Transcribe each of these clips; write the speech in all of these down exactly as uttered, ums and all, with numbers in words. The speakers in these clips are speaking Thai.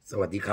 สวัสดีครับ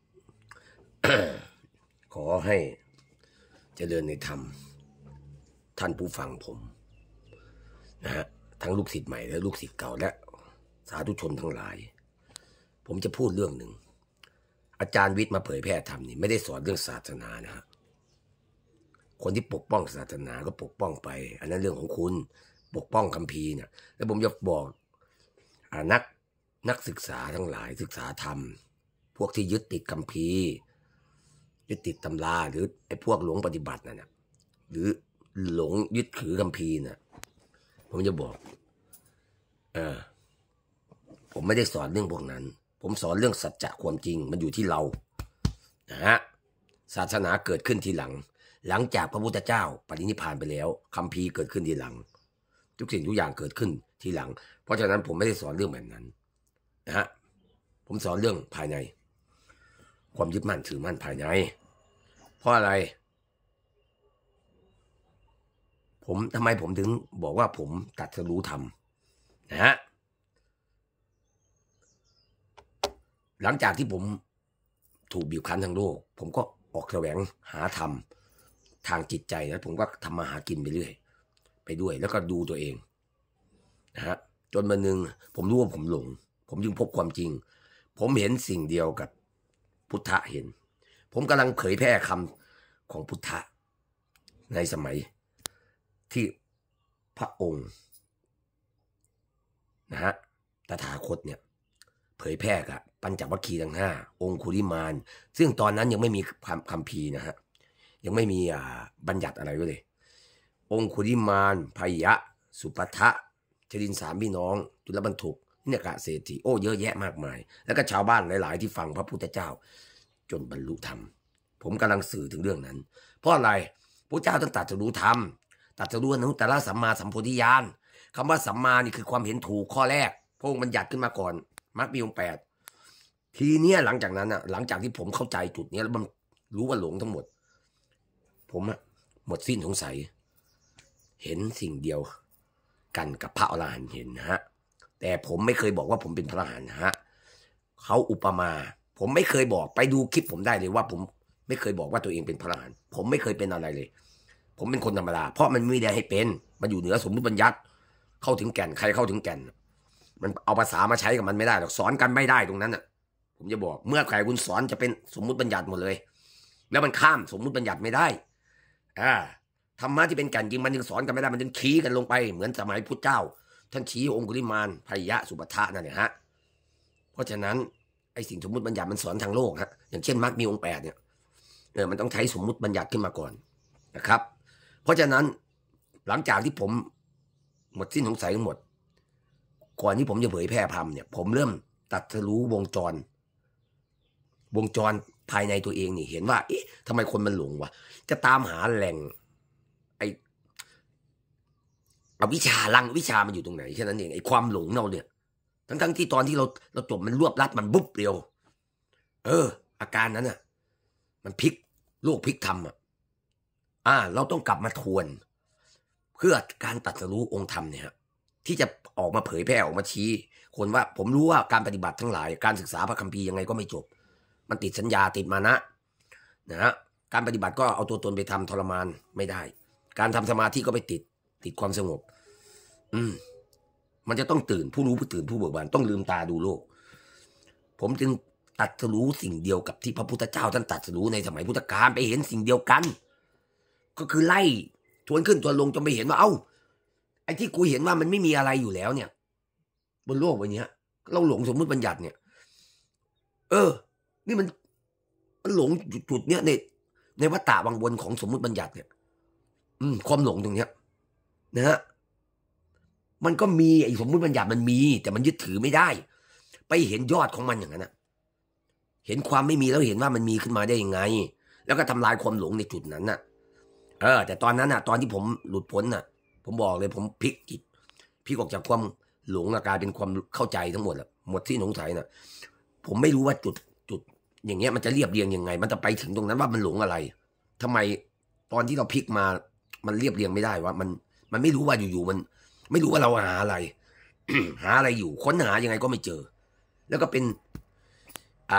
ขอให้เจริญในธรรมท่านผู้ฟังผมนะฮะทั้งลูกศิษย์ใหม่และลูกศิษย์เก่าและสาธุชนทั้งหลายผมจะพูดเรื่องหนึ่งอาจารย์วิทย์มาเผยแพร่ธรรมนี่ไม่ได้สอนเรื่องศาสนานะฮะคนที่ปกป้องศาสนาก็ปกป้องไปอันนั้นเรื่องของคุณปกป้องคัมภีร์เนี่ยแล้วผมจะบอกอ่านักนักศึกษาทั้งหลายศึกษาธรรมพวกที่ยึดติดคัมภีร์ยึดติดตำราหรือไอ้พวกหลงปฏิบัตินั่นนะหรือหลงยึดถือคัมภีร์น่ะผมจะบอกเออผมไม่ได้สอนเรื่องพวกนั้นผมสอนเรื่องสัจจะความจริงมันอยู่ที่เรานะฮะศาสนาเกิดขึ้นทีหลังหลังจากพระพุทธเจ้าปรินิพพานไปแล้วคัมภีร์เกิดขึ้นทีหลังทุกสิ่งทุกอย่างเกิดขึ้นทีหลังเพราะฉะนั้นผมไม่ได้สอนเรื่องแบบนั้นนะฮะผมสอนเรื่องภายในความยึดมั่นถือมั่นภายในเพราะอะไรผมทำไมผมถึงบอกว่าผมตรัสรู้ธรรมนะฮะหลังจากที่ผมถูกบีบคั้นทางโลกผมก็ออกแสวงหาธรรมทางจิตใจแล้วผมก็ทำมาหากินไปเรื่อยไปด้วยแล้วก็ดูตัวเองนะฮะจนวันหนึ่งผมรู้ว่าผมหลงผมจึงพบความจริงผมเห็นสิ่งเดียวกับพุทธะเห็นผมกำลังเผยแพร่คำของพุทธะในสมัยที่พระองค์นะฮะตถาคตเนี่ยเผยแพร่กับปัญจวัคคีย์ทั้งห้าองคุลิมานซึ่งตอนนั้นยังไม่มีคัมภีร์นะฮะยังไม่มีอ่าบัญญัติอะไรไว้เลยองคุลิมานพยะสุปทะชดินสามพี่น้องจุลบรรทุกเนี่ยกะเศรษฐีโอ้เยอะแยะมากมายแล้วก็ชาวบ้านหลายๆที่ฟังพระพุทธเจ้าจนบรรลุธรรมผมกำลังสื่อถึงเรื่องนั้นเพราะอะไรพระเจ้าต้องตรัสรู้ธรรมตรัสรู้อนุตตรสัมมาสัมโพธิญาณคำว่าสัมมานี่คือความเห็นถูกข้อแรกพระองค์บัญญัติขึ้นมาก่อนมรรคมีองค์แปดทีเนี้ยหลังจากนั้นอ่ะหลังจากที่ผมเข้าใจจุดนี้แล้วมันรู้ว่าหลงทั้งหมดผมอ่ะหมดสิ้นสงสัยเห็นสิ่งเดียวกันกับพระอรหันต์เห็นนะฮะแต่ผมไม่เคยบอกว่าผมเป็นพระอรหันต์นะฮะเขาอุปมาผมไม่เคยบอกไปดูคลิปผมได้เลยว่าผมไม่เคยบอกว่าตัวเองเป็นพระอรหันต์ผมไม่เคยเป็นอะไรเลยผมเป็นคนธรรมดาเพราะมันไม่ได้ให้เป็นมันอยู่เหนือสมมุติบัญญัติเข้าถึงแก่นใครเข้าถึงแก่นมันเอาภาษามาใช้กับมันไม่ได้หรอกสอนกันไม่ได้ตรงนั้นน่ะผมจะบอกเมื่อใครคุณสอนจะเป็นสมมุติบัญญัติหมดเลยแล้วมันข้ามสมมุติบัญญัติไม่ได้อ่าธรรมะที่เป็นแก่นจริงมันยังสอนกันไม่ได้มันยังชี้กันลงไปเหมือนสมัยพุทธเจ้าท่านชี้องคุลิมานพยะสุปทะนั่นแหละฮะเพราะฉะนั้นไอ้สิ่งสมมุติบัญญัติมันสอนทางโลกฮะอย่างเช่นมรรคมีองค์แปดเนี่ยเออมันต้องใช้สมมุติบัญญัติขึ้นมาก่อนนะครับเพราะฉะนั้นหลังจากที่ผมหมดสิ้นสงสัยทั้งหมดก่อนที่ผมจะเผยแพร่ธรรมเนี่ยผมเริ่มตัดรู้วงจรวงจรภายในตัวเองนี่เห็นว่าเอ๊ะทำไมคนมันหลงวะจะตามหาแหล่งไอ้อวิชชาลังวิชามันอยู่ตรงไหนแค่นั้นเองไอ้ความหลงเราเนี่ยทั้งทั้งที่ตอนที่เราเราจบมันรวบรัดมันบุ๊บเร็วเอออาการนั้นอ่ะมันพลิกโลกพลิกธรรมอ่ะอ่าเราต้องกลับมาทวนเพื่อการตรัสรู้องค์ธรรมเนี่ยที่จะออกมาเผยแพร่ออกมาชี้คนว่าผมรู้ว่าการปฏิบัติทั้งหลายการศึกษาพระคัมภีร์ยังไงก็ไม่จบมันติดสัญญาติดมานะนะฮะการปฏิบัติก็เอาตัวตนไปทำทรมานไม่ได้การทำสมาธิก็ไปติดติดความสงบอืมมันจะต้องตื่นผู้รู้ผู้ตื่นผู้เบิกบานต้องลืมตาดูโลกผมจึงตรัสรู้สิ่งเดียวกับที่พระพุทธเจ้าท่านตรัสรู้ในสมัยพุทธกาลไปเห็นสิ่งเดียวกันก็คือไล่ทวนขึ้นทวนลงจนไปเห็นว่าเอ้าไอ้ที่กูเห็นว่ามันไม่มีอะไรอยู่แล้วเนี่ยบนโลกใบนี้เราหลงสมมุติบัญญัติเนี่ยเออนี่มันมันหลงจุดเนี้ยในในวัฏฏะวังวนของสมมุติบัญญัติเนี่ยอืมความหลงตรงเนี้ยนะฮะมันก็มีไอ้สมมุติบัญญัติมันมีแต่มันยึดถือไม่ได้ไปเห็นยอดของมันอย่างนั้นนะเห็นความไม่มีแล้วเห็นว่ามันมีขึ้นมาได้ยังไงแล้วก็ทำลายความหลงในจุดนั้นน่ะเออแต่ตอนนั้นน่ะตอนที่ผมหลุดพ้นน่ะผมบอกเลยผมพลิกจิตพลิกออกจากความหลงกลายเป็นความเข้าใจทั้งหมดแหละหมดที่สงสัยน่ะผมไม่รู้ว่าจุดจุดอย่างเงี้ยมันจะเรียบเรียงยังไงมันจะไปถึงตรงนั้นว่ามันหลงอะไรทำไมตอนที่เราพลิกมามันเรียบเรียงไม่ได้ว่ามันมันไม่รู้ว่าอยู่ๆมันไม่รู้ว่าเราหาอะไร หาอะไรอยู่ค้นหายังไงก็ไม่เจอแล้วก็เป็นอ่า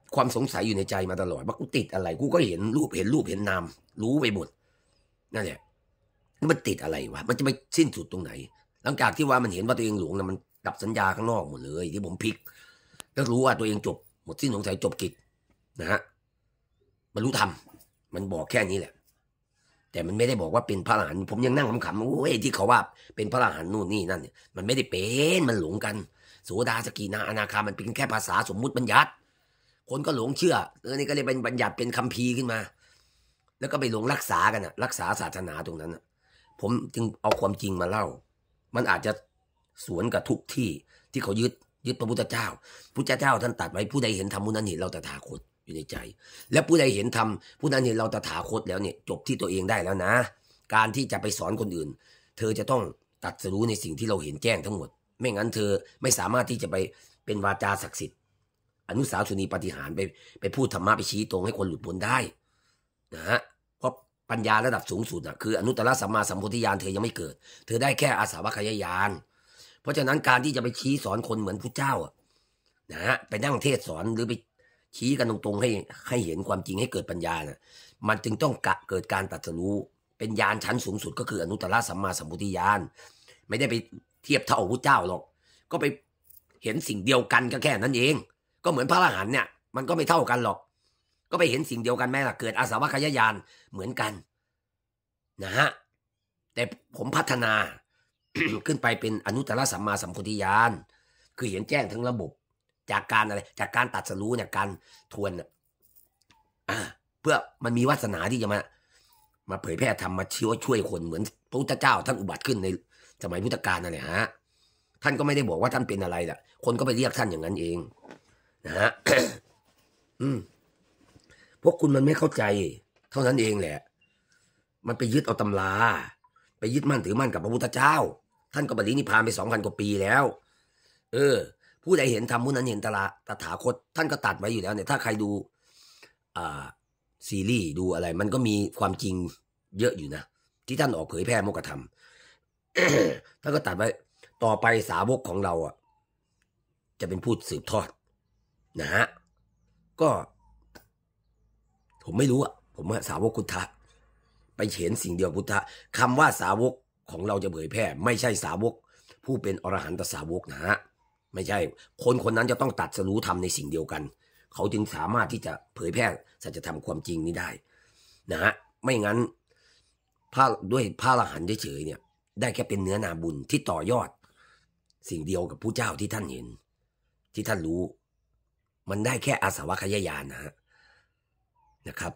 ความสงสัยอยู่ในใจมาตลอดว่ากูติดอะไรกูก็เห็นรูปเห็นรูปเห็นนามรู้ไปหมดนั่นแหละมันติดอะไรวะมันจะไปสิ้นสุดตรงไหนหลังจากที่ว่ามันเห็นว่าตัวเองหลงนะมันดับสัญญาข้างนอกหมดเลยที่ผมพลิกก็รู้ว่าตัวเองจบหมดสิ้นสงสัยจบกิจนะฮะมันรู้ทำมันบอกแค่นี้แหละแต่มันไม่ได้บอกว่าเป็นพระอรหันต์ผมยังนั่งขำๆโอ้ยที่เขาว่าเป็นพระอรหันต์นู่นนี่นั่นมันไม่ได้เป็นมันหลงกันโสดาสกินาอนาคามันเป็นแค่ภาษาสมมุติบัญญัติคนก็หลงเชื่อเออนี่ก็เลยเป็นบัญญัติเป็นคัมภีร์ขึ้นมาแล้วก็ไปหลงรักษากันนะรักษาศาสนาตรงนั้นนะผมจึงเอาความจริงมาเล่ามันอาจจะสวนกับทุกที่ที่เขายึดยึดพระพุทธเจ้าพุทธเจ้าท่านตรัสไว้ผู้ใดเห็นธรรมผู้นั้นเห็นเราตถาคตอยู่ในใจและผู้ใดเห็นธรรมผู้นั้นเห็นเราตถาคตแล้วเนี่ยจบที่ตัวเองได้แล้วนะการที่จะไปสอนคนอื่นเธอจะต้องตรัสรู้ในสิ่งที่เราเห็นแจ้งทั้งหมดไม่งั้นเธอไม่สามารถที่จะไปเป็นวาจาศักดิ์สิทธิ์อนุสาวรีย์ปาฏิหาริย์ไปไปพูดธรรมะไปชี้ตรงให้คนหลุดพ้นได้นะฮะเพราะปัญญาระดับสูงสุดนะคืออนุตตรสัมมาสัมโพธิญาณเธอยังไม่เกิดเธอได้แค่อาสาวัคยญาณเพราะฉะนั้นการที่จะไปชี้สอนคนเหมือนพุทธเจ้าอ่ะนะฮะไปนั่งเทศสอนหรือไปชี้กันตรงๆให้ให้เห็นความจริงให้เกิดปัญญาน่ะมันจึงต้องกะเกิดการตรัสรู้เป็นญาณชั้นสูงสุดก็คืออนุตตรสัมมาสัมโพธิญาณไม่ได้ไปเทียบเท่าพุทธเจ้าหรอกก็ไปเห็นสิ่งเดียวกันก็แค่นั้นเองก็เหมือนพระอรหันต์เนี่ยมันก็ไม่เท่ากันหรอกก็ไปเห็นสิ่งเดียวกันแม้ล่ะเกิดอาสาวัคยญาณเหมือนกันนะฮะแต่ผมพัฒนา ขึ้นไปเป็นอนุตตรสัมมาสัมโพธิญาณคือเห็นแจ้งทั้งระบบจากการอะไรจากการตัดสรู้เนี่ยการทวนอ่าเพื่อมันมีวาสนาที่จะมามาเผยแพร่ธรรมมาช่วยช่วยคนเหมือนพระพุทธเจ้าท่านอุบัติขึ้นในสมัยพุทธกาลนั่นแหละฮะท่านก็ไม่ได้บอกว่าท่านเป็นอะไรแหละคนก็ไปเรียกท่านอย่างนั้นเองนะฮะ อืมพวกคุณมันไม่เข้าใจเท่านั้นเองแหละมันไปยึดเอาตำราไปยึดมั่นถือมั่นกับพระพุทธเจ้าท่านก็ปรินิพพานไปสองพันกว่าปีแล้วเออผู้ใดเห็นธรรมผู้นั้นเห็นตถาตถาคตท่านก็ตัดไว้อยู่แล้วเนี่ยถ้าใครดูอ่าซีรีส์ดูอะไรมันก็มีความจริงเยอะอยู่นะที่ท่านออกเผยแพร่โมกขธรรม ท่านก็ตัดไว้ต่อไปสาวกของเราอ่ะจะเป็นผู้สืบทอดนะฮะก็ผมไม่รู้อ่ะผมว่าสาวกพุทธะไปเห็นสิ่งเดียวพุทธะคำว่าสาวกของเราจะเผยแพร่ไม่ใช่สาวกผู้เป็นอรหันตสาวกนะฮะไม่ใช่คนคนนั้นจะต้องตัดสรู้ธรรมในสิ่งเดียวกันเขาจึงสามารถที่จะเผยแพร่สัจธรรมความจริงนี้ได้นะฮะไม่งั้นพระด้วยพระอรหันต์เฉยๆเนี่ยได้แค่เป็นเนื้อนาบุญที่ต่อยอดสิ่งเดียวกับผู้เจ้าที่ท่านเห็นที่ท่านรู้มันได้แค่อาสาวัคยญาณนะฮะนะครับ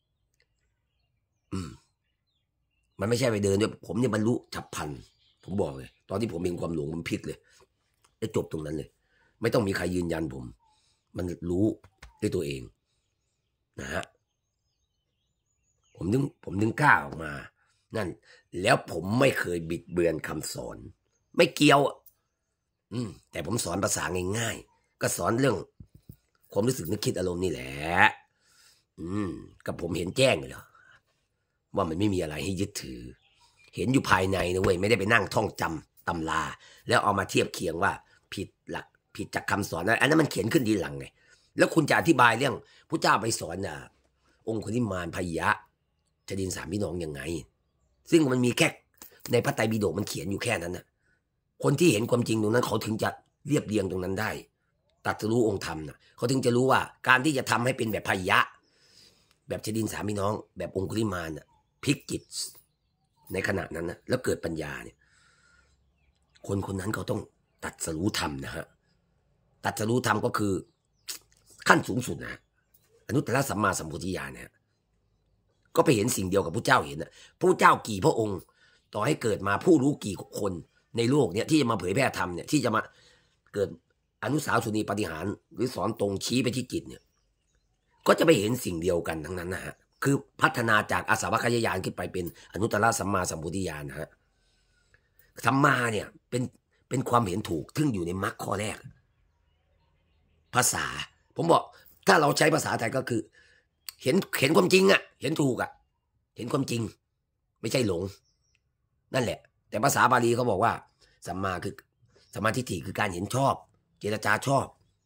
อืมมันไม่ใช่ไปเดินด้วยผมเนี่ยบรรลุฉับพลันผมบอกเลยตอนที่ผมเห็นความหลงมันพลิกเลยแล้วจบตรงนั้นเลยไม่ต้องมีใครยืนยันผมมันรู้ด้วยตัวเองนะฮะผมนึงผมนึงกล้าออกมานั่นแล้วผมไม่เคยบิดเบือนคำสอนไม่เกี่ยวอืมแต่ผมสอนภาษาง่ายๆก็สอนเรื่องความรู้สึกนึกคิดอารมณ์นี่แหละอืมกับผมเห็นแจ้งเลยเหรอว่ามันไม่มีอะไรให้ยึดถือเห็นอยู่ภายในนะเว้ยไม่ได้ไปนั่งท่องจำตำราแล้วเอามาเทียบเคียงว่าผิดหลักผิดจากคำสอนนะอันนั้นมันเขียนขึ้นทีหลังไงแล้วคุณจะอธิบายเรื่องพระเจ้าไปสอนอ่ะองคุลิมานพยะชดินสามพี่น้องยังไงซึ่งมันมีแค่ในพระไตรปิฎกมันเขียนอยู่แค่นั้นนะคนที่เห็นความจริงตรงนั้นเขาถึงจะเรียบเรียงตรงนั้นได้ตรัสรู้องค์ธรรมนะเขาถึงจะรู้ว่าการที่จะทำให้เป็นแบบพยะแบบชดินสามพี่น้องแบบองคุลิมานน่ะพลิกจิตในขณะนั้นนะแล้วเกิดปัญญาเนี่ยคนคนนั้นเขาต้องตรัสรู้ธรรมนะฮะตรัสรู้ธรรมก็คือขั้นสูงสุดนะอนุตตรสัมมาสัมโพธิญาณเนี่ยก็ไปเห็นสิ่งเดียวกับพระเจ้าเห็นนะพระเจ้ากี่พระองค์ต่อให้เกิดมาผู้รู้กี่คนในโลกเนี่ยที่จะมาเผยแพร่ธรรมเนี่ยที่จะมาเกิดอนุสาวรีย์ปาฏิหาริย์หรือสอนตรงชี้ไปที่จิตเนี่ยก็จะไปเห็นสิ่งเดียวกันทั้งนั้นนะฮะคือพัฒนาจากอาสาวัคยญาณขึ้นไปเป็นอนุตตรสัมมาสัมโพธิญาณนะฮะสัมมาเนี่ยเป็นเป็นความเห็นถูกซึ่งอยู่ในมรรคข้อแรกภาษาผมบอกถ้าเราใช้ภาษาไทยก็คือเห็นเห็นความจริงอ่ะเห็นถูกอ่ะเห็นความจริงไม่ใช่หลงนั่นแหละแต่ภาษาบาลีเขาบอกว่าสัมมาคือสัมมาทิฏฐิคือการเห็นชอบเจรจาชอบ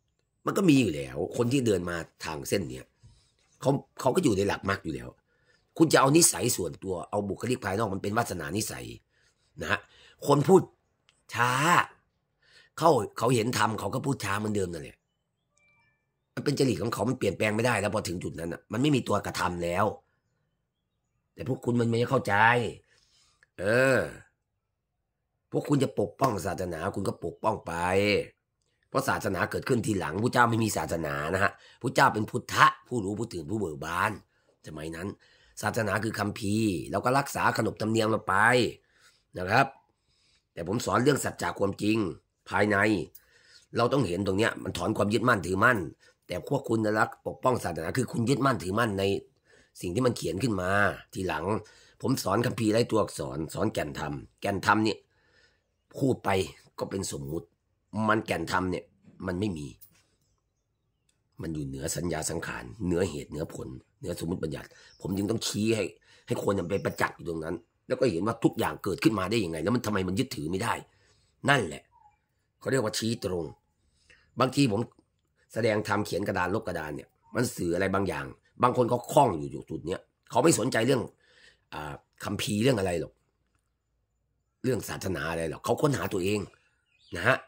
มันก็มีอยู่แล้วคนที่เดินมาทางเส้นเนี้ยเขาเขาก็อยู่ในหลักมรรคอยู่แล้วคุณจะเอานิสัยส่วนตัวเอาบุคลิกภายนอกมันเป็นวาสนานิสัยนะฮะคนพูดช้าเขาเขาเห็นทำเขาก็พูดช้าเหมือนเดิมนั่นแหละมันเป็นจริตของเขามันเปลี่ยนแปลงไม่ได้แล้วพอถึงจุดนั้นอ่ะมันไม่มีตัวกระทำแล้วแต่พวกคุณมันไม่เข้าใจเออพวกคุณจะปกป้องศาสนาคุณก็ปกป้องไปเพราะศาสนาเกิดขึ้นทีหลังพระเจ้าไม่มีศาสนานะฮะพระเจ้าเป็นพุทธะผู้รู้ผู้ตื่นผู้เบิกบานสมัยนั้นศาสนาคือคัมภีร์เราก็รักษาขนบธรรมเนียมเราไปนะครับแต่ผมสอนเรื่องสัจจะความจริงภายในเราต้องเห็นตรงเนี้ยมันถอนความยึดมั่นถือมั่นแต่พวกคุณรักปกป้องศาสนาคือคุณยึดมั่นถือมั่นในสิ่งที่มันเขียนขึ้นมาทีหลังผมสอนคัมภีร์ไร้ตัวอักษรสอนแก่นธรรมแก่นธรรมเนี่ยพูดไปก็เป็นสมมุติมันแก่นธรรมเนี่ยมันไม่มีมันอยู่เหนือสัญญาสังขารเหนือเหตุเหนือผลเหนือสมมุติบัญญัติผมจึงต้องชี้ให้ให้คนไปประจักษ์อยู่ตรงนั้นแล้วก็เห็นว่าทุกอย่างเกิดขึ้นมาได้ยังไงแล้วมันทำไมมันยึดถือไม่ได้นั่นแหละเขาเรียกว่าชี้ตรงบางทีผมแสดงธรรมเขียนกระดานลบกระดานเนี่ยมันสื่ออะไรบางอย่างบางคนเขาคล้องอยู่จุดเนี้ยเขาไม่สนใจเรื่องอ่าคัมภีร์เรื่องอะไรหรอกเรื่องศาสนาอะไรหรอกเขาค้นหาตัวเองนะฮะ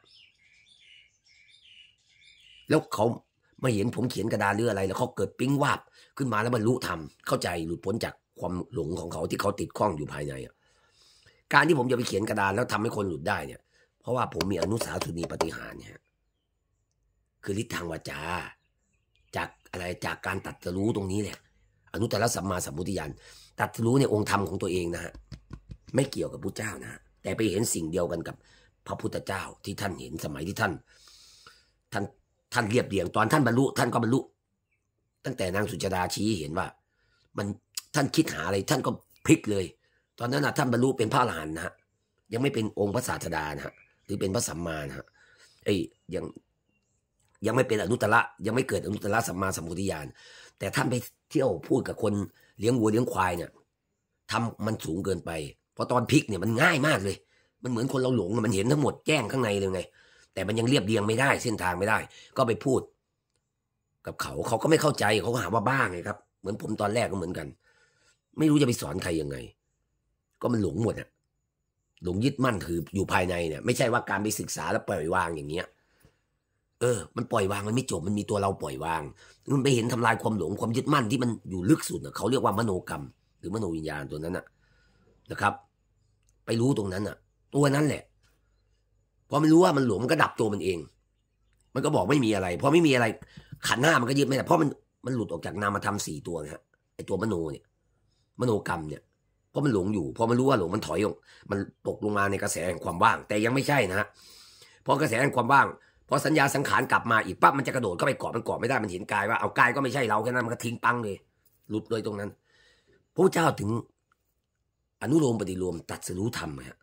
แล้วเขาไม่เห็นผมเขียนกระดานหรืออะไรแล้วเขาเกิดปิ๊งวาบขึ้นมาแล้วบรรลุธรรมเข้าใจหลุดพ้นจากความหลงของเขาที่เขาติดข้องอยู่ภายในการที่ผมจะไปเขียนกระดานแล้วทำให้คนหลุดได้เนี่ยเพราะว่าผมมีอนุสาสนีปฏิหารเนี่ยคือฤทธิ์ทางวาจาจากอะไรจากการตัดรู้ตรงนี้แหละอนุตตรสัมมาสัมพุทธญาณตัดรู้ในองค์ธรรมของตัวเองนะฮะไม่เกี่ยวกับพุทธเจ้านะแต่ไปเห็นสิ่งเดียวกันกับพระพุทธเจ้าที่ท่านเห็นสมัยที่ท่านท่านท่านเรียบเรียงตอนท่านบรรลุท่านก็บรรลุตั้งแต่นางสุจดาชี้เห็นว่ามันท่านคิดหาอะไรท่านก็พลิกเลยตอนนั้นนะท่านบรรลุเป็นพระอรหันต์นะฮะยังไม่เป็นองค์พระศาสดานะฮะหรือเป็นพระสัมมานะฮะไอ้ยังยังไม่เป็นอนุตตรยังไม่เกิดอนุตตรสัมมาสัมพุทธญาณแต่ท่านไปเที่ยวพูดกับคนเลี้ยงวัวเลี้ยงควายเนี่ยทำมันสูงเกินไปเพราะตอนพลิกเนี่ยมันง่ายมากเลยมันเหมือนคนเราหลงมันเห็นทั้งหมดแจ้งข้างในเลยไงแต่มันยังเรียบเรียงไม่ได้เส้นทางไม่ได้ก็ไปพูดกับเขาเขาก็ไม่เข้าใจเขาก็หาว่าบ้าไงครับเหมือนผมตอนแรกก็เหมือนกันไม่รู้จะไปสอนใครยังไงก็มันหลงหมดอ่ะหลงยึดมั่นถืออยู่ภายในเนี่ยไม่ใช่ว่าการไปศึกษาแล้วปล่อยวางอย่างเงี้ยเออมันปล่อยวางมันไม่จบมันมีตัวเราปล่อยวางมันไปเห็นทำลายความหลงความยึดมั่นที่มันอยู่ลึกสุดน่ะเขาเรียกว่ามโนกรรมหรือมโนวิญญาณตัวนั้นน่ะนะครับไปรู้ตรงนั้นน่ะตัวนั้นแหละพอไม่รู้ว่ามันหลงมันก็ดับตัวมันเองมันก็บอกไม่มีอะไรพอไม่มีอะไรขันธ์ห้ามันก็ยึดไม่ได้เพราะมันมันหลุดออกจากนามธรรมสี่ตัวนะฮะไอตัวมโนเนี่ยมโนกรรมเนี่ยเพราะมันหลงอยู่พอมันรู้ว่าหลงมันถอยลงมันตกลงมาในกระแสแห่งความว่างแต่ยังไม่ใช่นะฮะพอกระแสแห่งความว่างพอสัญญาสังขารกลับมาอีกปั๊บมันจะกระโดดเข้าไปเกาะมันเกาะไม่ได้มันเห็นกายว่าเอากายก็ไม่ใช่เราแค่นั้นมันก็ทิ้งปังเลยหลุดเลยตรงนั้นพระเจ้าถึงอนุโลมปฏิโลมตัดสรู้ธรรมฮะ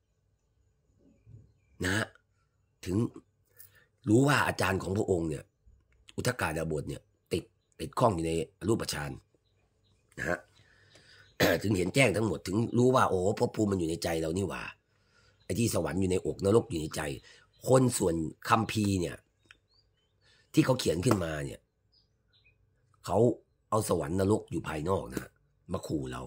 นะฮะถึงรู้ว่าอาจารย์ของพระองค์เนี่ยอุทกาดาบทเนี่ยติดติดข้องอยู่ในรูปฌานนะฮะ ถึงเห็นแจ้งทั้งหมดถึงรู้ว่าโอ้ภพภูมิมันอยู่ในใจเรานี่หว่าไอ้ที่สวรรค์อยู่ในอกนรกอยู่ในใจคนส่วนคัมภีร์เนี่ยที่เขาเขียนขึ้นมาเนี่ยเขาเอาสวรรค์นรกอยู่ภายนอกนะมาขู่เรา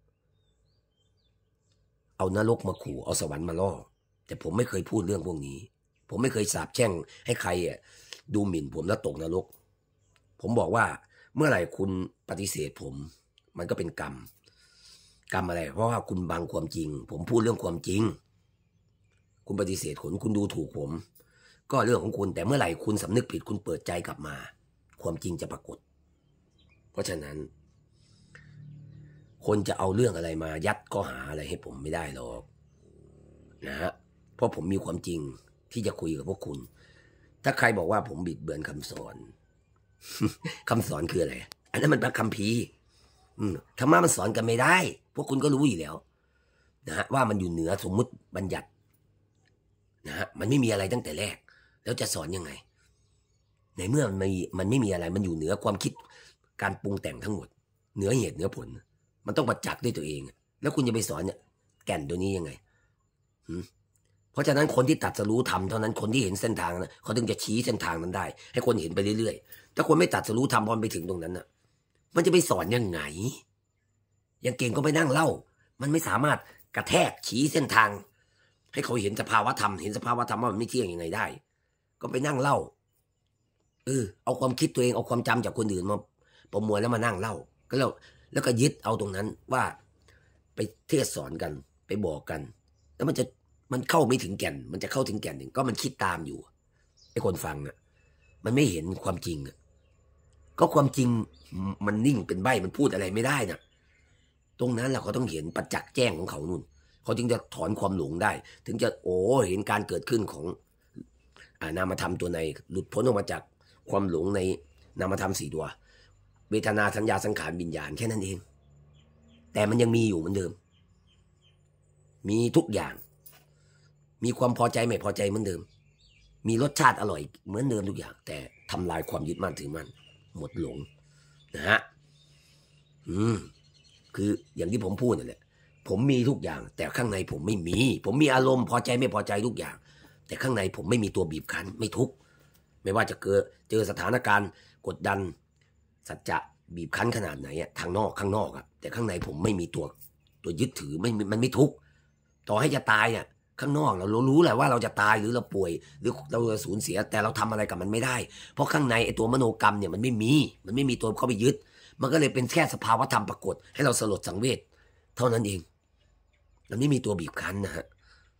เอานรกมาขู่เอาสวรรค์มาล่อแต่ผมไม่เคยพูดเรื่องพวกนี้ผมไม่เคยสาปแช่งให้ใครอ่ะดูหมิ่นผมแล้วตกนรกผมบอกว่าเมื่อไหร่คุณปฏิเสธผมมันก็เป็นกรรมกรรมอะไรเพราะว่าคุณบังความจริงผมพูดเรื่องความจริงคุณปฏิเสธผมคุณดูถูกผมก็เรื่องของคุณแต่เมื่อไหร่คุณสำนึกผิดคุณเปิดใจกลับมาความจริงจะปรากฏเพราะฉะนั้นคนจะเอาเรื่องอะไรมายัดข้อหาอะไรให้ผมไม่ได้หรอกนะฮะเพราะผมมีความจริงที่จะคุยกับพวกคุณถ้าใครบอกว่าผมบิดเบือนคำสอน คำสอนคืออะไรอันนั้นมันเป็นคัมภีร์ธรรมะมันสอนกันไม่ได้พวกคุณก็รู้อยู่แล้วนะฮะว่ามันอยู่เหนือสมมุติบัญญัตินะฮะมันไม่มีอะไรตั้งแต่แรกแล้วจะสอนยังไงในเมื่อมันมีมันไม่มีอะไรมันอยู่เหนือความคิดการปรุงแต่งทั้งหมดเหนือเหตุเหนือผลมันต้องประจักษ์ด้วยตัวเองแล้วคุณจะไปสอนเนี่ยแก่นตัวนี้ยังไงเพราะฉะนั้นคนที่ตรัสรู้ธรรมเท่านั้นคนที่เห็นเส้นทางนะเขาถึงจะชี้เส้นทางนั้นได้ให้คนเห็นไปเรื่อยๆถ้าคนไม่ตรัสรู้ธรรมพอไปถึงตรงนั้นน่ะมันจะไปสอนยังไงยังเก่งก็ไปนั่งเล่ามันไม่สามารถกระแทกชี้เส้นทางให้เขาเห็นสภาวะธรรมเห็นสภาวะธรรมว่ามันไม่เที่ยงยังไงได้ก็ไปนั่งเล่าเออเอาความคิดตัวเองเอาความจำจากคนอื่นมาประมวลแล้วมานั่งเล่าก็แล้วแล้วก็ยึดเอาตรงนั้นว่าไปเทศสอนกันไปบอกกันแล้วมันจะมันเข้าไม่ถึงแก่นมันจะเข้าถึงแก่นหนึ่งก็มันคิดตามอยู่ไอ้คนฟังอ่ะมันไม่เห็นความจริงอ่ะก็ความจริงมันนิ่งเป็นใบ้มันพูดอะไรไม่ได้น่ะตรงนั้นแหละเขาต้องเห็นประจักษ์แจ้งของเขานู่นเขาจึงจะถอนความหลงได้ถึงจะโอ้เห็นการเกิดขึ้นของอ่านามธรรมตัวในหลุดพ้นออกมาจากความหลงในนามธรรมสี่ตัวเวทนาสัญญาสังขารวิญญาณแค่นั้นเองแต่มันยังมีอยู่เหมือนเดิมมีทุกอย่างมีความพอใจไม่พอใจเหมือนเดิมมีรสชาติอร่อยเหมือนเดิมทุกอย่างแต่ทำลายความยึดมั่นถือมั่นหมดหลงนะฮะอืมคืออย่างที่ผมพูดนั่นแหละผมมีทุกอย่างแต่ข้างในผมไม่มีผมมีอารมณ์พอใจไม่พอใจทุกอย่างแต่ข้างในผมไม่มีตัวบีบคั้นไม่ทุกข์ไม่ว่าจะเกิดเจอสถานการณ์กดดันสัจจะบีบคั้นขนาดไหนอะทางนอกข้างนอกอะแต่ข้างในผมไม่มีตัวตัวยึดถือไม่มันไม่ทุกข์ต่อให้จะตายอะข้างนอกเรารู้แหละว่าเราจะตายหรือเราป่วยหรือเราจะสูญเสียแต่เราทำอะไรกับมันไม่ได้เพราะข้างในไอ้ตัวมโนกรรมเนี่ยมันไม่มีมันไม่มีตัวเข้าไปยึดมันก็เลยเป็นแค่สภาวะธรรมปรากฏให้เราสลดสังเวชเท่านั้นเองมันไม่มีตัวบีบคั้นนะฮะ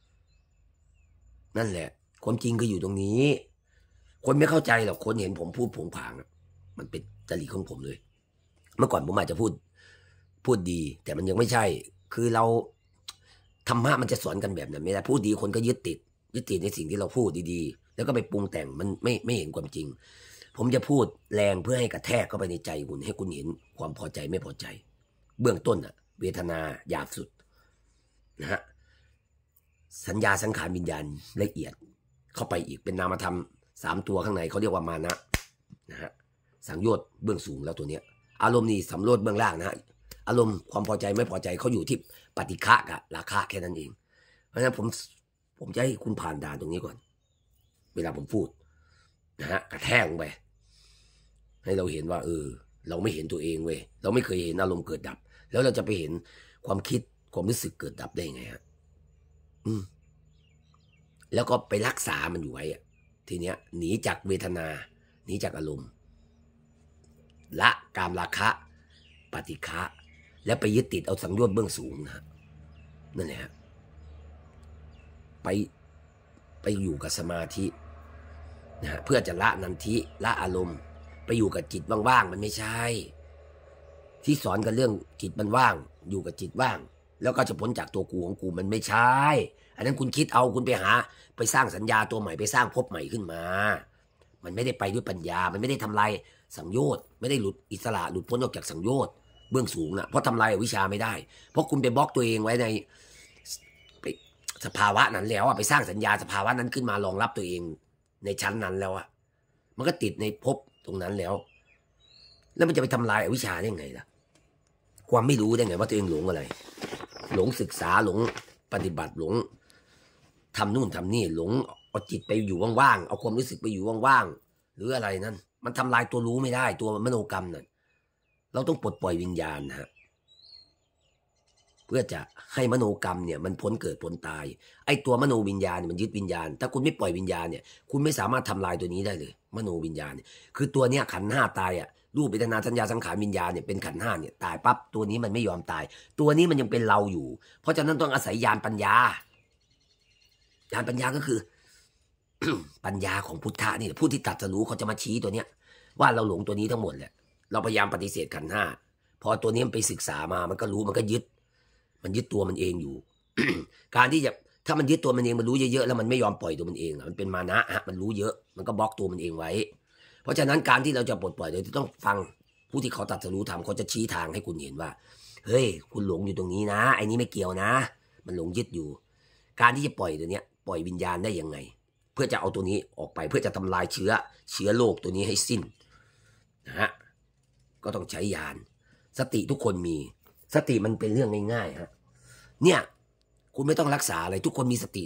นั่นแหละความจริงก็อยู่ตรงนี้คนไม่เข้าใจหรอกคนเห็นผมพูดผงผางมันเป็นจริตของผมเลยเมื่อก่อนผมอาจจะพูดพูดดีแต่มันยังไม่ใช่คือเราธรรมะมันจะสอนกันแบบนั้นไม่ได้พูดดีคนก็ยึดติดยึดติดในสิ่งที่เราพูดดีๆแล้วก็ไปปรุงแต่งมันไม่ไม่เห็นความจริงผมจะพูดแรงเพื่อให้กระแทกเข้าไปในใจคุณให้คุณเห็นความพอใจไม่พอใจเบื้องต้นอะเวทนาหยาบสุดนะฮะสัญญาสังขารวิญญาณละเอียดเข้าไปอีกเป็นนามธรรมสามตัวข้างในเขาเรียกว่ามานะนะฮะสังโยชน์เบื้องสูงแล้วตัวเนี้ยอารมณ์นี่สำรวจเบื้องล่างนะฮะอารมณ์ความพอใจไม่พอใจเขาอยู่ที่ปฏิฆะกับราคะแค่นั้นเองเพราะฉะนั้นผมผมจะให้คุณผ่านด่านตรงนี้ก่อนเวลาผมพูดนะฮะกระแทกลงไปให้เราเห็นว่าเออเราไม่เห็นตัวเองเว้ยเราไม่เคยเห็นอารมณ์เกิดดับแล้วเราจะไปเห็นความคิดความรู้สึกเกิดดับได้ไงฮะอืมแล้วก็ไปรักษามันอยู่ไว้อะทีเนี้ยหนีจากเวทนาหนีจากอารมณ์ละกามราคะปฏิฆะแล้วไปยึดติดเอาสังโยชน์เบื้องสูงนะนั่นแหละไปไปอยู่กับสมาธินะฮะเพื่อจะละนันทิละอารมณ์ไปอยู่กับจิตว่างๆมันไม่ใช่ที่สอนกันเรื่องจิตมันว่างอยู่กับจิตว่างแล้วก็จะพ้นจากตัวกูของกูมันไม่ใช่อันนั้นคุณคิดเอาคุณไปหาไปสร้างสัญญาตัวใหม่ไปสร้างภพใหม่ขึ้นมามันไม่ได้ไปด้วยปัญญามันไม่ได้ทำลายสังโยชน์ไม่ได้หลุดอิสระหลุดพ้นออกจากสังโยชน์เบื้องสูงนะเพราะทำลายวิชาไม่ได้เพราะคุณไปบล็อกตัวเองไว้ในสภาวะนั้นแล้วอะไปสร้างสัญญาสภาวะนั้นขึ้นมารองรับตัวเองในชั้นนั้นแล้วอะมันก็ติดในภพตรงนั้นแล้วแล้วมันจะไปทำลายอวิชชาได้ไงล่ะความไม่รู้ได้ไงว่าตัวเองหลงอะไรหลงศึกษาหลงปฏิบัติหลงทำนู่นทำนี่หลงเอาจิตไปอยู่ว่างๆเอาความรู้สึกไปอยู่ว่างๆหรืออะไรนั่นมันทำลายตัวรู้ไม่ได้ตัวมโนกรรมนั่นเราต้องปลดปล่อยวิญญาณนะฮะเพื่อจะให้มโนกรรมเนี่ยมันพ้นเกิดพ้นตายไอ้ตัวมโนวิญญาณมันยึดวิญญาณถ้าคุณไม่ปล่อยวิญญาณเนี่ยคุณไม่สามารถทำลายตัวนี้ได้เลยมโนวิญญาณเนี่ยคือตัวเนี้ยขันธ์ห้าตายอ่ะรูปเวทนาสัญญาสังขารวิญญาณเนี่ยเป็นขันธ์ห้าเนี่ยตายปั๊บตัวนี้มันไม่ยอมตายตัวนี้มันยังเป็นเราอยู่เพราะฉะนั้นต้องอาศัยญาณปัญญาญาณปัญญาก็คือ ปัญญาของพุทธะนี่ผู้ที่ตรัสรู้เขาจะมาชี้ตัวเนี้ยว่าเราหลงตัวนี้ทั้งหมดแหละเราพยายามปฏิเสธขันธ์ห้าพอตัวนี้มันไปศึกษามามันก็รู้มันก็ยึดมันยึดตัวมันเองอยู่ การที่จะถ้ามันยึดตัวมันเองมันรู้เยอะๆแล้วมันไม่ยอมปล่อยตัวมันเองมันเป็นมานะฮะมันรู้เยอะมันก็บล็อกตัวมันเองไว้เพราะฉะนั้นการที่เราจะปลดปล่อยเราจะต้องฟังผู้ที่เขาตรัสรู้ธรรมเขาจะชี้ทางให้คุณเห็นว่าเฮ้ยคุณหลงอยู่ตรงนี้นะไอ้นี้ไม่เกี่ยวนะมันหลงยึดอยู่การที่จะปล่อยตัวเนี้ยปล่อยวิญญาณได้ยังไงเพื่อจะเอาตัวนี้ออกไปเพื่อจะทำลายเชื้อเชื้อโรคตัวนี้ให้สิ้นนะฮะก็ต้องใช้ญาณสติทุกคนมีสติมันเป็นเรื่องง่ายๆฮะเนี่ยคุณไม่ต้องรักษาอะไรทุกคนมีสติ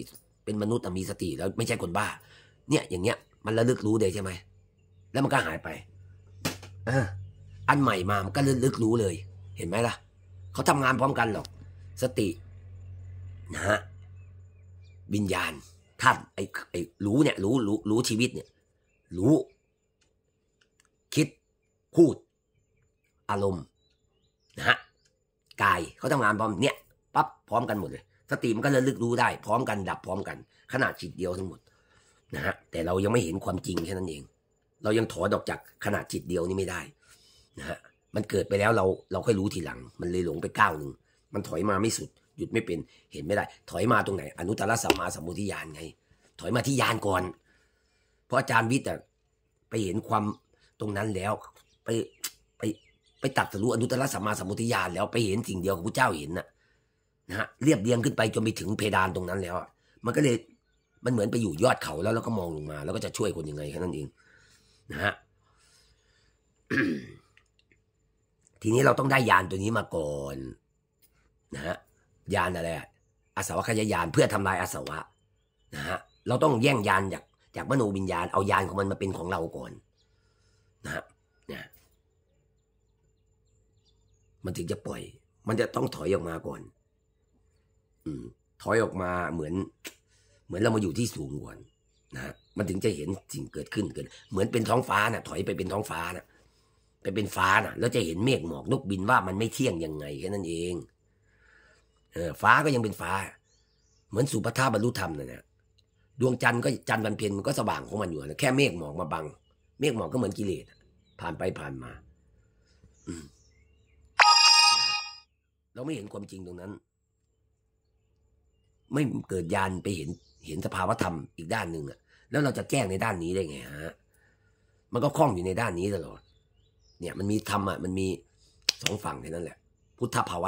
เป็นมนุษย์มีสติแล้วไม่ใช่คนบ้าเนี่ยอย่างเงี้ยมันระลึกรู้เลยใช่ไหมแล้วมันก็หายไปเอออันใหม่มามันก็ระลึกรู้เลยเห็นไหมล่ะเขาทำงานพร้อมกันหรอกสตินะฮะวิญญาณท่านไอ้ไอ้รู้เนี่ยรู้รู้รู้ชีวิตเนี่ยรู้คิดพูดอารมณ์นะฮะกายเขาทำงานพร้อมเนี่ยปั๊บพร้อมกันหมดเลยสติมันก็ระลึกรู้ได้พร้อมกันดับพร้อมกันขนาดจิตเดียวทั้งหมดนะฮะแต่เรายังไม่เห็นความจริงแค่นั้นเองเรายังถอดออกจากขนาดจิตเดียวนี้ไม่ได้นะฮะมันเกิดไปแล้วเราเราค่อยรู้ทีหลังมันเลยหลงไปก้าวหนึ่งมันถอยมาไม่สุดหยุดไม่เป็นเห็นไม่ได้ถอยมาตรงไหนอนุตตรสัมมาสัมโพธิญาณไงถอยมาที่ญาณก่อนเพราะอาจารย์วิทย์ไปเห็นความตรงนั้นแล้วไปไปไปตัดรู้อนุตตรสัมมาสัมโพธิญาณแล้วไปเห็นสิ่งเดียวกับพระเจ้าเห็นนะนะฮะเรียบเรียงขึ้นไปจนไปถึงเพดานตรงนั้นแล้วมันก็เลยมันเหมือนไปอยู่ยอดเขาแล้วแล้วก็มองลงมาแล้วก็จะช่วยคนยังไงแค่นั้นเองนะฮะ ทีนี้เราต้องได้ญาณตัวนี้มาก่อนนะฮะญาณอะไรอาสวะขยายานเพื่อทำลายอาสวะนะฮะเราต้องแย่งญาณจากจากมโนวิญญาณเอาญาณของมันมาเป็นของเราก่อนนะฮะเนี่ยมันถึงจะปล่อยมันจะต้องถอยออกมาก่อนอืมถอยออกมาเหมือนเหมือนเรามาอยู่ที่สูงก่อนนะฮะมันถึงจะเห็นสิ่งเกิดขึ้นเกิดเหมือนเป็นท้องฟ้าน่ะถอยไปเป็นท้องฟ้าน่ะไปเป็นฟ้าน่ะแล้วจะเห็นเมฆหมอกนกบินว่ามันไม่เที่ยงยังไงแค่นั้นเองเออฟ้าก็ยังเป็นฟ้าเหมือนสุปทาบรรลุธรรมน่ะเนี่ยดวงจันทร์ก็จันทร์วันเพ็ญมันก็สว่างของมันอยู่นะแค่เมฆหมอกมาบังเมฆหมอกก็เหมือนกิเลสผ่านไปผ่านมาอืมเราไม่เห็นความจริงตรงนั้นไม่เกิดญาณไปเห็นเห็นสภาวธรรมอีกด้านหนึ่งอ่ะแล้วเราจะแจ้งในด้านนี้ได้ไงฮะมันก็คล้องอยู่ในด้านนี้ตลอดเนี่ยมันมีธรรมอ่ะมันมีสองฝั่งแค่นั้นแหละพุทธภาวะ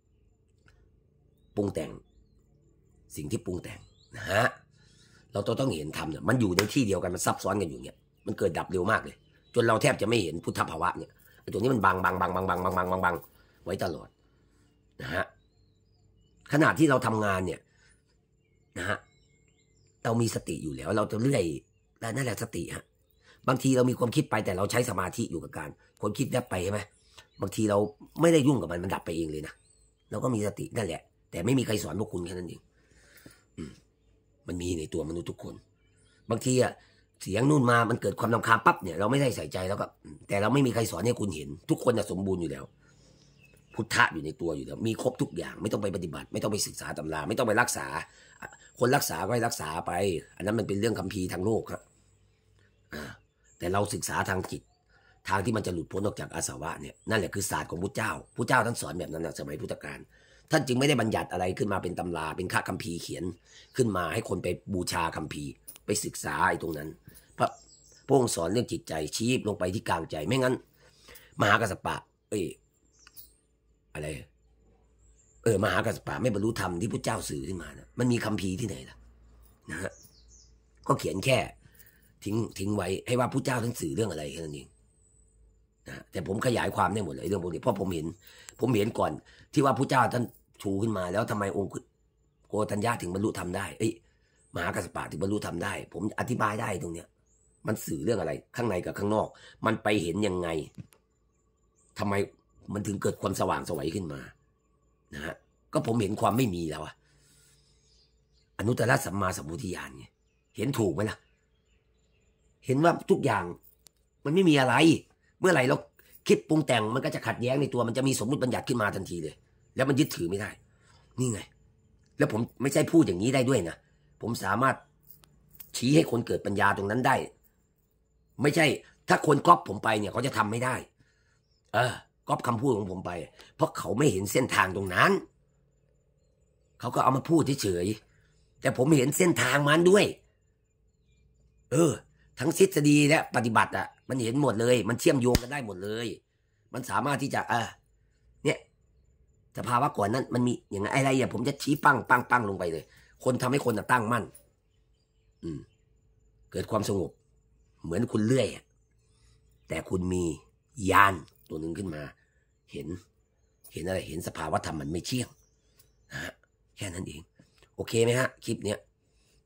ปรุงแต่งสิ่งที่ปรุงแต่งนะฮะเราต้องเห็นธรรมเนี่ยมันอยู่ในที่เดียวกันมันซับซ้อนกันอยู่เนี่ยมันเกิดดับเร็วมากเลยจนเราแทบจะไม่เห็นพุทธภาวะเนี่ยไอ้ตัวนี้มันบังบังบังบังบังบังบังบังบังไว้ตลอดนะฮะขณะที่เราทำงานเนี่ยนะฮะเรามีสติอยู่แล้วเราจะเรื่อยและนั่นแหละสติฮะบางทีเรามีความคิดไปแต่เราใช้สมาธิอยู่กับการความคิดแวบไปใช่ไหมบางทีเราไม่ได้ยุ่งกับมันมันดับไปเองเลยนะเราก็มีสตินั่นแหละแต่ไม่มีใครสอนพวกคุณแค่นั้นเองมันมีในตัวมนุษย์ทุกคนบางทีอะเสียงนู่นมามันเกิดความรำคาญปั๊บเนี่ยเราไม่ได้ใส่ใจแล้วก็แต่เราไม่มีใครสอนให้คุณเห็นทุกคนจะสมบูรณ์อยู่แล้วพุทธะอยู่ในตัวอยู่แล้วมีครบทุกอย่างไม่ต้องไปปฏิบัติไม่ต้องไปศึกษาตำราไม่ต้องไปรักษาคนรักษาก็ให้รักษาไปอันนั้นมันเป็นเรื่องคัมภีร์ทางโลกครับแต่เราศึกษาทางจิตทางที่มันจะหลุดพ้นออกจากอาสวะเนี่ยนั่นแหละคือศาสตร์ของพุทธเจ้าพุทธเจ้าท่านสอนแบบนั้นนะสมัยพุทธกาลท่านจึงไม่ได้บัญญัติอะไรขึ้นมาเป็นตำราเป็นข้าคัมภีร์เขียนขึ้นมาให้คนไปบูชาคัมภีร์ไปศึกษาไอ้ตรงนั้นพระพระองค์สอนเรื่องจิตใจชี้ลงไปที่กลางใจไม่งั้นมหากัสสปะเอ้ยอะไรเออมหากัสสปะไม่บรรลุธรรมที่พระเจ้าสื่อขึ้นมานะมันมีคัมภีร์ที่ไหนล่ะนะฮะก็เขียนแค่ทิ้งทิ้งไว้ให้ว่าพระเจ้าท่านสื่อเรื่องอะไรแค่นั้นเองนะแต่ผมขยายความได้หมดเลยเรื่องพวกนี้เพราะผมเห็นผมเห็นก่อนที่ว่าพระเจ้าท่านชูขึ้นมาแล้วทำไมองค์โกฏัญญาถึงบรรลุธรรมได้เอ้ยมหากัสสปะถึงบรรลุธรรมได้ผมอธิบายได้ตรงเนี้ยมันสื่อเรื่องอะไรข้างในกับข้างนอกมันไปเห็นยังไงทำไมมันถึงเกิดความสว่างไสวขึ้นมานะฮะก็ผมเห็นความไม่มีแล้วอะอนุตตรสัมมาสัมโพธิญาณไงเห็นถูกไหมล่ะเห็นว่าทุกอย่างมันไม่มีอะไรเมื่อไหร่เราคิดปรุงแต่งมันก็จะขัดแย้งในตัวมันจะมีสมมุติบัญญัติขึ้นมาทันทีเลยแล้วมันยึดถือไม่ได้นี่ไงแล้วผมไม่ใช่พูดอย่างนี้ได้ด้วยนะผมสามารถชี้ให้คนเกิดปัญญาตรงนั้นได้ไม่ใช่ถ้าคนก๊อปผมไปเนี่ยเขาจะทำไม่ได้เออก๊อปคำพูดของผมไปเพราะเขาไม่เห็นเส้นทางตรงนั้นเขาก็เอามาพูดเฉยๆแต่ผมเห็นเส้นทางมันด้วยเออทั้งทฤษฎีและปฏิบัติอ่ะมันเห็นหมดเลยมันเชื่อมโยงกันได้หมดเลยมันสามารถที่จะเออเนี่ยสภาวะก่อนนั้นมันมีอย่างไรอะไรอย่างผมจะชี้ปั้งปั้งปั้งลงไปเลยคนทำให้คนตั้งมั่นอืมเกิดความสงบเหมือนคุณเลื่อยแต่คุณมีญาณตัวหนึ่งขึ้นมาเห็นเห็นอะไรเห็นสภาวะธรรมมันไม่เที่ยงนะฮะแค่นั้นเองโอเคไหมฮะคลิปเนี้ย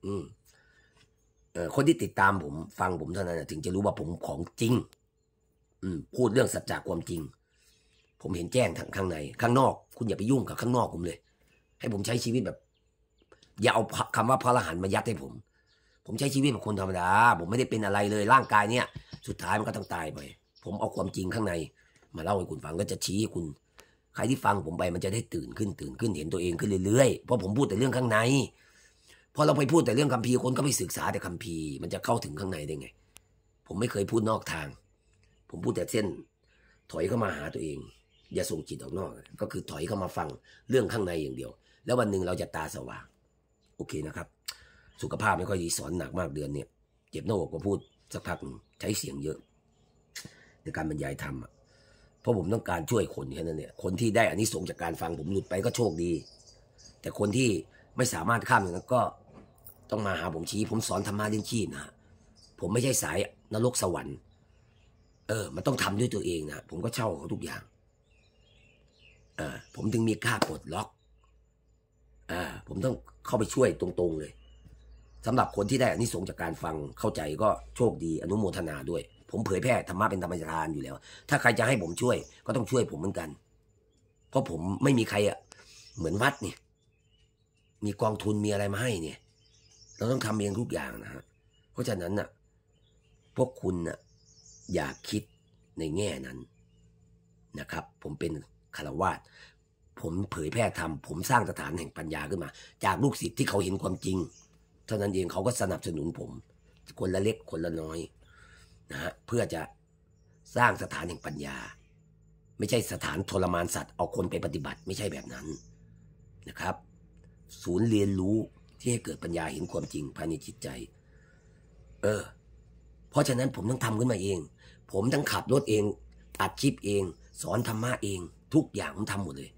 อืมเอ่อคนที่ติดตามผมฟังผมเท่านั้นถึงจะรู้ว่าผมของจริง อืมพูดเรื่องสัจจะความจริงผมเห็นแจ้งทั้งข้างในข้างนอกคุณอย่าไปยุ่งกับข้างนอกผมเลยให้ผมใช้ชีวิตแบบอย่าเอาคำว่าพระอรหันต์มายัดให้ผมผมใช้ชีวิตแบบคนธรรมดาผมไม่ได้เป็นอะไรเลยร่างกายเนี่ยสุดท้ายมันก็ต้องตายไปผมเอาความจริงข้างในมาเล่าให้คุณฟังก็จะชี้ให้คุณใครที่ฟังผมไปมันจะได้ตื่นขึ้นตื่นขึ้นเห็นตัวเองขึ้นเรื่อยๆเพราะผมพูดแต่เรื่องข้างในพอเราไปพูดแต่เรื่องคัมภีร์คนก็ไปศึกษาแต่คัมภีร์มันจะเข้าถึงข้างในได้ไงผมไม่เคยพูดนอกทางผมพูดแต่เส้นถอยเข้ามาหาตัวเองอย่าส่งจิตออกนอกก็คือถอยเข้ามาฟังเรื่องข้างในอย่างเดียวแล้ววันหนึ่งเราจะตาสว่างโอเคนะครับสุขภาพไม่ค่อยดีสอนหนักมากเดือนเนี่ยเจ็บหน้าอกก็พูดสักพักใช้เสียงเยอะในการบรรยายธรรมเพราะผมต้องการช่วยคนแค่นั้นเนี่ยคนที่ได้อานิสงส์จากการฟังผมหลุดไปก็โชคดีแต่คนที่ไม่สามารถข้ามอย่างนั้นก็ต้องมาหาผมชี้ผมสอนธรรมะเลี้ยงชีพนะผมไม่ใช่สายนรกสวรรค์เออมันต้องทำด้วยตัวเองนะผมก็เช่าเขาทุกอย่างเออผมถึงมีค่าปลดล็อกอ่าผมต้องเข้าไปช่วยตรงๆเลยสำหรับคนที่ได้อานิสงส์จากการฟังเข้าใจก็โชคดีอนุโมทนาด้วยผมเผยแพร่ธรรมะเป็นธรรมทานอยู่แล้วถ้าใครจะให้ผมช่วยก็ต้องช่วยผมเหมือนกันเพราะผมไม่มีใครอ่ะเหมือนวัดเนี่ยมีกองทุนมีอะไรมาให้เนี่ยเราต้องทำเองทุกอย่างนะฮะเพราะฉะนั้นน่ะพวกคุณน่ะอย่าคิดในแง่นั้นนะครับผมเป็นฆราวาสผมเผยแพร่ธรรมผมสร้างสถานแห่งปัญญาขึ้นมาจากลูกศิษย์ที่เขาเห็นความจริงเท่านั้นเองเขาก็สนับสนุนผมคนละเล็กคนละน้อยนะฮะเพื่อจะสร้างสถานแห่งปัญญาไม่ใช่สถานทรมานสัตว์เอาคนไปปฏิบัติไม่ใช่แบบนั้นนะครับศูนย์เรียนรู้ที่ให้เกิดปัญญาเห็นความจริงภายในจิตใจเออเพราะฉะนั้นผมต้องทำขึ้นมาเองผมทั้งขับรถเองอัดคลิปเองสอนธรรมะเองทุกอย่างผมทำหมดเลย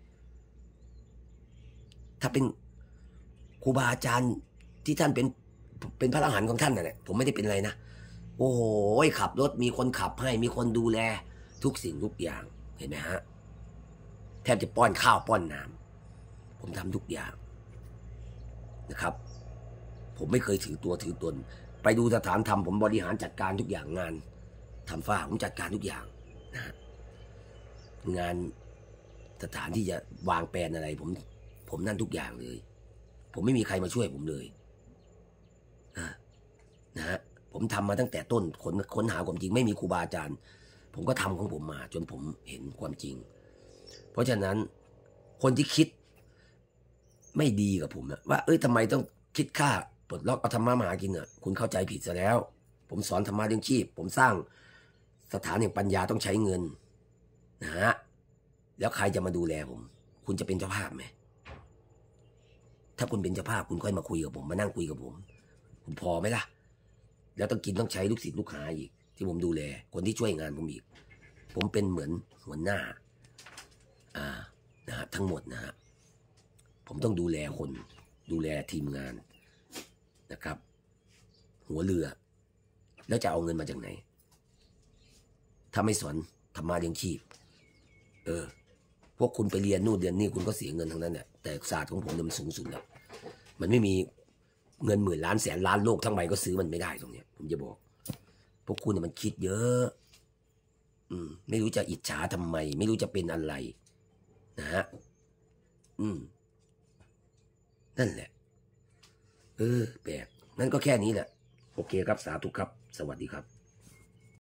ถ้าเป็นครูบาอาจารย์ที่ท่านเป็นเป็นพระอรหันต์ของท่านน่ะเนี่ยผมไม่ได้เป็นอะไรนะโอ้โหขับรถมีคนขับให้มีคนดูแลทุกสิ่งทุกอย่างเห็นไหมฮะแทบจะป้อนข้าวป้อนน้ำผมทำทุกอย่างนะครับผมไม่เคยถือตัวถือตนไปดูสถานธรรมผมบริหารจัดการทุกอย่างงานทำฝ้าผมจัดการทุกอย่างนะงานสถานที่จะวางแปลนอะไรผมผมนั่นทุกอย่างเลยผมไม่มีใครมาช่วยผมเลยนะนะฮะผมทำมาตั้งแต่ต้นค้นค้นหาความจริงไม่มีครูบาอาจารย์ผมก็ทำของผมมาจนผมเห็นความจริงเพราะฉะนั้นคนที่คิดไม่ดีกับผมนะว่าเอ้ยทำไมต้องคิดค่าปลดล็อกเอาธรรมะมาหากินอ่ะคุณเข้าใจผิดซะแล้วผมสอนธรรมะเลี้ยงชีพผมสร้างสถานแห่งปัญญาต้องใช้เงินนะฮะแล้วใครจะมาดูแลผมคุณจะเป็นเจ้าภาพไหมถ้าคุณเป็นเจ้าภาพคุณค่อยมาคุยกับผมมานั่งคุยกับผมคุณพอไหมล่ะแล้วต้องกินต้องใช้ลูกศิษย์ลูกหาอีกที่ผมดูแลคนที่ช่วยงานผมอีกผมเป็นเหมือนหัวหน้าอ่านะฮะทั้งหมดนะฮะผมต้องดูแลคนดูแลทีมงานนะครับหัวเรือแล้วจะเอาเงินมาจากไหนถ้าไม่สอนธรรมะเลี้ยงชีพเออพวกคุณไปเรียนนู่นเรียนนี่คุณก็เสียเงินทั้งนั้นเนี่ยแต่ศาสตร์ของผมเนี่ยมันสูงสุดแล้วมันไม่มีเงินหมื่นล้านแสนล้านโลกทั้งใบก็ซื้อมันไม่ได้ตรงเนี้ยผมจะบอกพวกคุณเนี่ยมันคิดเยอะอืมไม่รู้จะอิจฉาทำไมไม่รู้จะเป็นอะไรนะฮะอืมนั่นแหละเออแปลกนั่นก็แค่นี้แหละโอเคครับสาธุครับสวัสดีครับ